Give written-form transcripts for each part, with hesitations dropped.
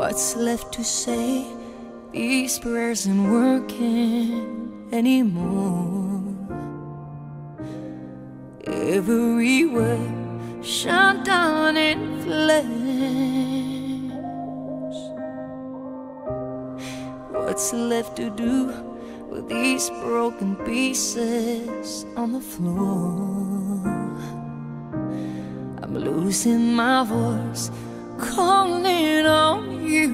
What's left to say? These prayers ain't working anymore. Everywhere shut down in flames. What's left to do with these broken pieces on the floor? I'm losing my voice, calling on you,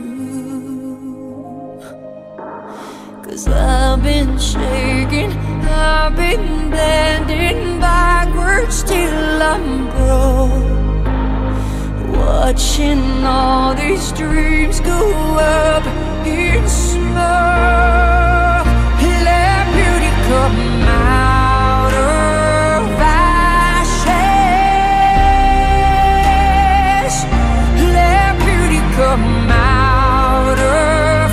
'cause I've been shaking, I've been bending backwards till I'm broke, watching all these dreams go up in smoke. Let beauty come out of ashes. Let beauty come out of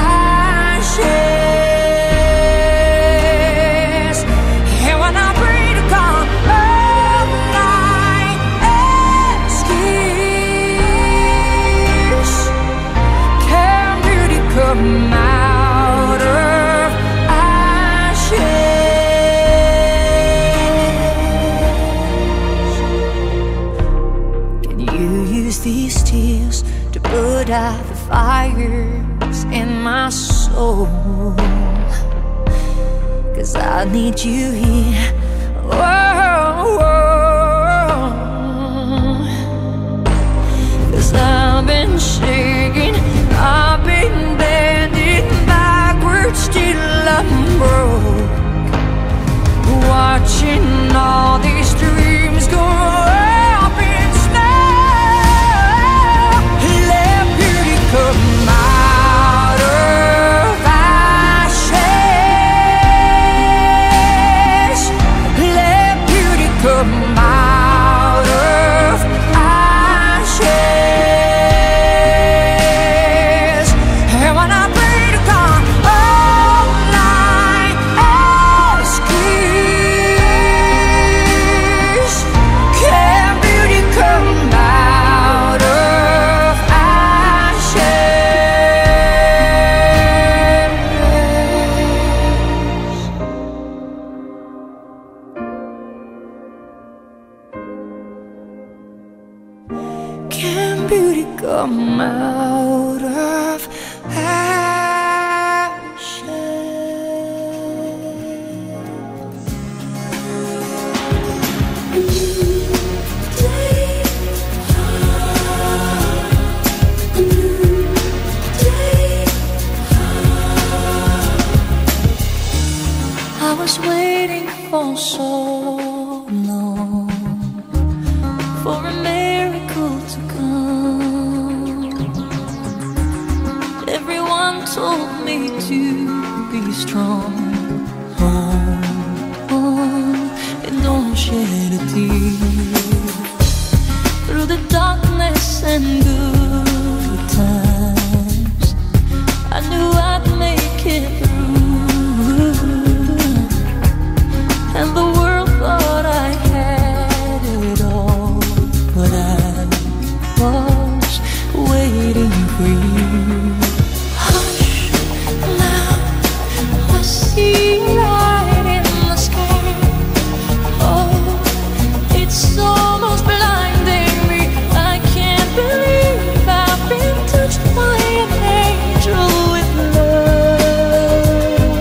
ashes. And when I pray to God all night, excuse, can beauty come out of ashes? Can you use these tears to put out the fires in my soul? 'Cause I need you here. Whoa, 'cause I've been shaking, I've been bending backwards till I'm broke, watching all these dreams go up in smoke. Let beauty come out of ashes. Let beauty come out of ashes. And when I pray to God all night, excuse, can beauty come out of ashes? Can beauty come out of I was waiting for so long for a miracle to come. Everyone told me to be strong, and don't shed a tear. Through the darkness and good times, I knew I'd make it through. And the world thought I had it all, but I was waiting for you. Hush, now I see light in the sky. Oh, it's almost blinding me. I can't believe I've been touched by an angel with love.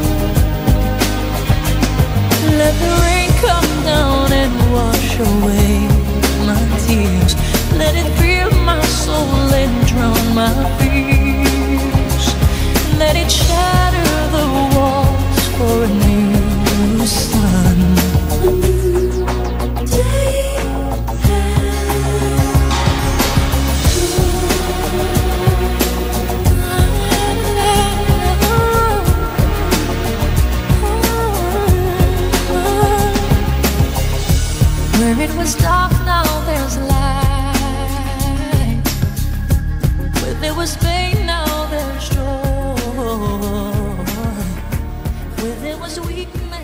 Let the rain come down and wash away my tears. Let it fill my soul and drown my fears. Let it shatter the walls for a new sun. A new day. Where it was dark, now there's light. Where there was pain, now there's joy. Where there was weakness,